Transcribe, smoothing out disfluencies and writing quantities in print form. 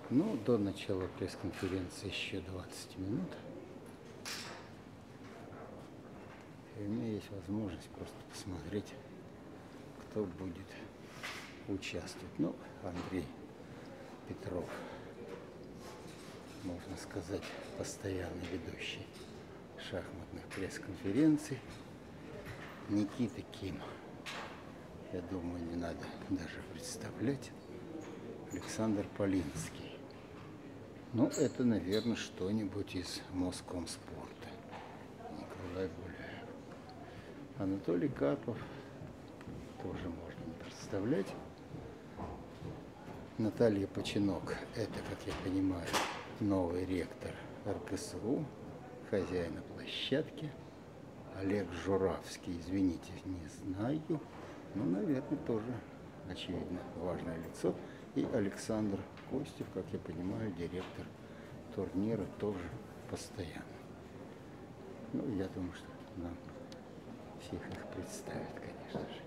Ну, до начала пресс-конференции еще 20 минут. И у меня есть возможность просто посмотреть, кто будет участвовать. Ну, Андрей Петров, можно сказать, постоянный ведущий шахматных пресс-конференций. Никита Ким, я думаю, не надо даже представлять. Александр Полинский. Ну, это, наверное, что-нибудь из Москомспорта. Николай Гуляев. Анатолий Карпов тоже можно не представлять. Наталья Починок, это, как я понимаю, новый ректор РКСУ, хозяина площадки. Олег Журавский, извините, не знаю, но, наверное, тоже, очевидно, важное лицо. И Александр Костев, как я понимаю, директор турнира, тоже постоянно. Ну, я думаю, что нам всех их представят, конечно же.